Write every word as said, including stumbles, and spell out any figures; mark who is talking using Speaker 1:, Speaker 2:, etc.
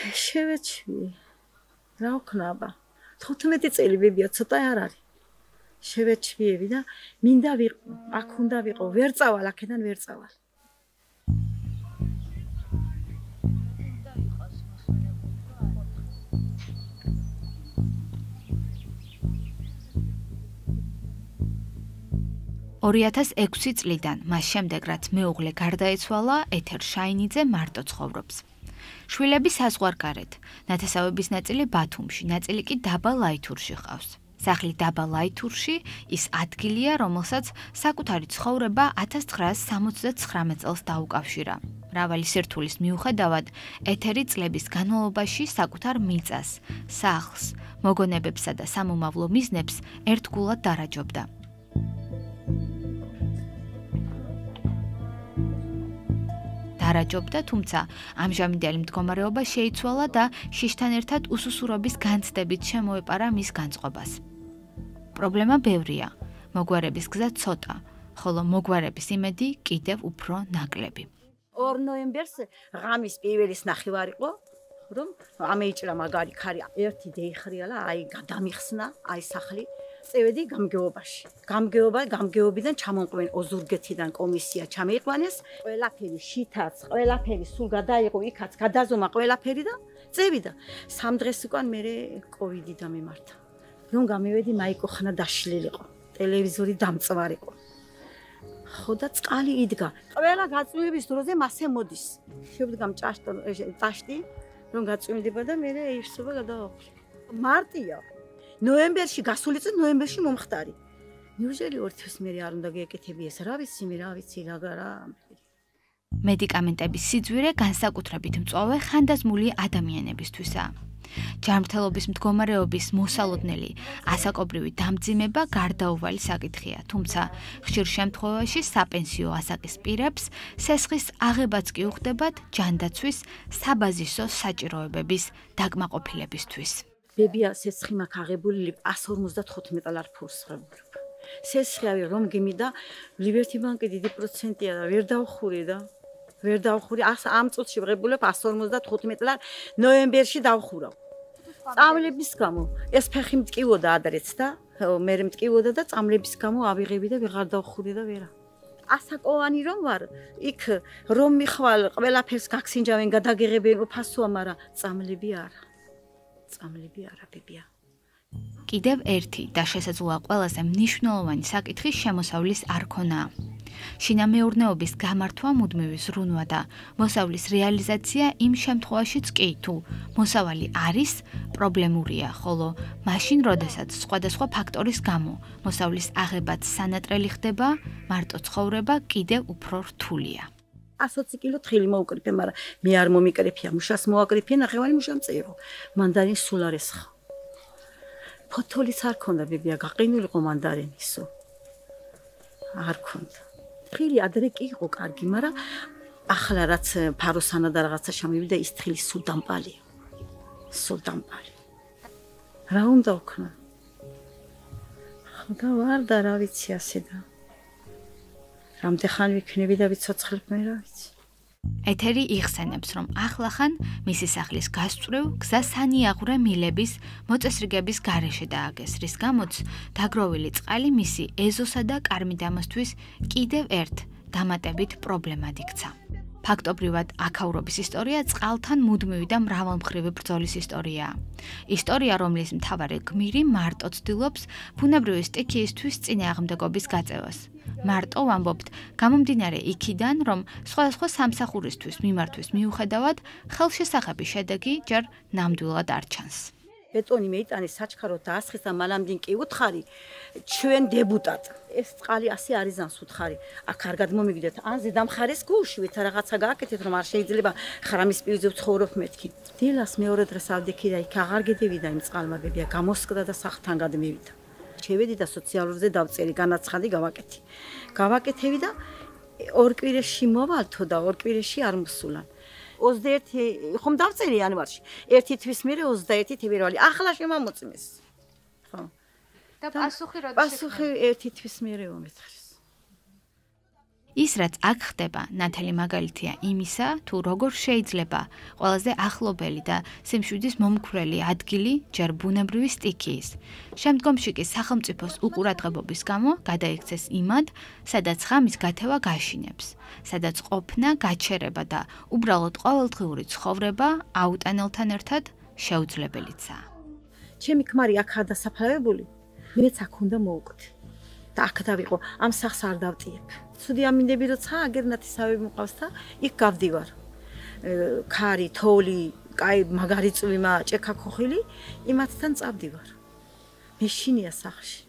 Speaker 1: შევეჩვი. რა ვქნაბა? თხუთმეტი წელი ბებია ცოტა არ არის. შევეჩვიები და მინდა ვიყო, აქ უნდა ვიყო, ვერ წავალ აქედან ვერ წავალ.
Speaker 2: ორი ათას ექვსი წლიდან, მას შემდეგ რაც მეუღლე გარდაეცვალა, ეთერ შაინიძე მარტო ცხოვრობს. შვილები საზღვარგარეთ, ნათესავების ნაწილი ბათუმში, ნაწილი კი დაბა ლაითურში ჰყავს. სახლი დაბა ლაითურში ის ადგილია, რომელსაც საკუთარი ცხოვრება ათას ცხრაასი სამოცდათხრამეტ წელს დაუკავშირა. მრავალი სირთულის მიუხედავად, ეთერი წლების განმავლობაში საკუთარ მიწას, სახლს, მოგონებებსა და სამომავლო მიზნებს ერთგულად დარაჯობდა. დარაჯობდა, თუმცა ამჟამინდელი მდგომარეობა შეიცვალა და შიშთან ერთად უსუსურობის განცდებით შემოეპარა მის განწყობას. პრობლემა ბევრია, მოგვარების გზა ცოტა, ხოლო მოგვარების იმედი კიდევ უფრო ნაკლები.
Speaker 1: ორ ნოემბერს ღამის პირველის ნახევარი იყო, რომ ამეიჭრა მაგარი ქარი, ერთი დაიხრიალა, აი გადამიხსნა, აი სახლი. წევედი გამგეობაში. გამგეობა, გამგეობიდან ჩამონყვნენ ოზურგეთიდან კომისია ჩამეიყვანეს, ყველაფერი შითაც, ყველაფერი სულ გადაიღო, იქაც გადაზომა ყველაფერი და წევიდა. სამ დღეს უკან მე კოვიდი დამემართა. რომ გამივედი, მაიკო ხნა დაშლილიყო, ტელევიზორი დამწვარიყო. ხო და წყალი იდგა. ყველა გაწვიმების დროზე მასე მოდის. შევდგამ ჭაშტი, რომ გაწვიმდება და მე ეირსობა გადავახვი. მარტია ნოემბერში გასული წლის ნოემბერში მომხდარი. ნიუჟელი ორ თვის მე არ უნდა გეკეთებიეს, რა ვიცი მე რა ვიცი რა რა.
Speaker 2: მედიკამენტების სიძვირე განსაკუთრებით მწვავე ხანდაზმული ადამიანებისთვისაა. ჯანმრთელობის მდგომარეობის მოსალოდნელი ასაკობრივი დამძიმება გარდაუვალი საკითხია, თუმცა ხშირ შემთხვევაში საპენსიო ასაკის პირებს სესხის აღებაც კი უხდებათ ჯანდაცვის საბაზისო საჭიროებების დაკმაყოფილებისთვის.
Speaker 1: ბებია სესხი მაქვს აღებული ას ორმოცდათხუთმეტ ლარ ფულს ღებულობ. სესხი რომ გიმიდა ლიბერტი ბანკი დიდი პროცენტია და ვერ დავხური და ვერ დავხური ამ წუთში ღებულობ ას ორმოცდათხუთმეტ ლარ ნოემბერში დავხურავ. წამლების გამო ეს ფეხი მტკივოდა ადრეც და მე მტკივოდა და წამლების გამო ავიღები და ვეღარ დავხური და ვერა. ასაკოვანი რომ ვარ, იქ რომ მიხვალ ყველაფერს გაგსინჯავენ, გადაგეღებენ უფასოა, მაგრამ წამლები არა. წამლები არა ბებია.
Speaker 2: კიდევ ერთი და შესაძლოა ყველაზე მნიშვნელოვანი საკითხი შემოსავლის არქონაა. შინამეურნეობის გამართვა მუდმივი ზრუნვა და მოსავლის რეალიზაცია იმ შემთხვევაშიც კი თუ მოსავალი არის პრობლემურია, ხოლო მაშინ როდესაც სხვადასხვა ფაქტორის გამო მოსავლის აღებაც სანატრელი ხდება, მარტო ცხოვრება კიდევ უფრო რთულია.
Speaker 1: ასოცი კილო თხილი მოუკრიფე, მაგრამ მე არ მომიკრიფია, მუშას მოაკრიფე, ნახევარი მუშა მწერო. მანდარინი სულ არ ესხა. ფოთოლიც არ ქონდა ბებია, გაყინულიყო მანდარინისო. არ ქონდა. თხილი ადრე კი იყო კარგი, მაგრამ ახლა რაც ფაროსანა და რაღაცა შემივიდა, ის თხილი სულ დამპალია. სულ დამპალი. რა უნდა ვქნა? ხოდა ვარ და რა ვიცი ასე და რამდენხან ვიქნები და ვიცოცხლებ მე რა ვიცი.
Speaker 2: ეთერი იხსენებს, რომ ახლახან მისი სახლის გასწვრივ გზა სანიაღვრე მილების მოწესრიგების გარეშე დააგეს, რის გამოც დაგროვილი წყალი მისი ეზოსა და კარმიდამოსთვის კიდევ ერთ დამატებით პრობლემად იქცა. ფაქტობრივად აქაურობის ისტორია წყალთან მუდმივი და მრავალმხრივი ბრძოლის ისტორიაა. ისტორია, რომლის მთავარი გმირი მარტო ცდილობს ბუნებრივი სტიქიისთვის წინააღმდეგობის გაწევას. მარტო ვამბობთ, გამომდინარე იქიდან, რომ სხვადასხვა სამსახურისთვის მიმართვის მიუხედავად, ხელშესახების შედეგი ჯერ ნამდვილად არ ჩანს.
Speaker 1: ბეტონი მეიტანეს საჩქაროდ დაასხეს და მალამდინ კი უთხარი ჩვენ დებუტატ. ეს წყალი ასე არიზანს უთხარი. აქ კარგად მომიგდეთ. ან ზედამხარეს გულშვით რაღაცა გააკეთეთ, რომ არ შეიძლება ხრამის პირზე ვცხოვრობ მეთქი. დილას მეორე დღეს ავდექი და იქ აღარ გედევიდა იმ წყალმა ბებია, გამოსკდა და სახლთან გადმევიდა. შევედი და სოციალურზე დავწერი, განაცხადი გავაკეთი. გავაკეთები და ორ კვირაში მოვალთო და ორ კვირაში არ მოსულან. ოცდაერთი ხომ დავწერი იანვარში. ერთი თვის მერე ოცდაერთი თებერვალი. ახლა შემამოწმეს. ხო.
Speaker 2: და პასუხი როდის?
Speaker 1: პასუხი ერთი თვის მერე მომეთხრის.
Speaker 2: ის რაც აქ ხდება, ნათელი მაგალითია იმისა, თუ როგორ შეიძლება ყველაზე ახლობელი და სიმშვიდის მომქვრელი ადგილი ჯერ ბუნებრივი სტიქიის. შემდგომში კი სახელმწიფოს უყურადღებობის გამო გადაიქცეს იმად, სადაც ღამის გათევა გაშინებს, სადაც ყოფნა, გაჩერება და უბრალოდ ყოველდღიური ცხოვრება აუტანელთან ერთად შეუძლებელიცაა.
Speaker 1: ჩემი ქმარი აქაა დასაფლავებული, მეც აქ უნდა მოვკვდე. და აქ დავიყო, ამ სახს არ დავტიებ. ცუდი ამინდები როცა აგერნათისავე მყავს და იქ გავდივარ. ქარი, თოვლი, კაი მაგარი წვიმა, ჭექა ქოხილი, იმათთან წავდივარ. მე შინია სახში.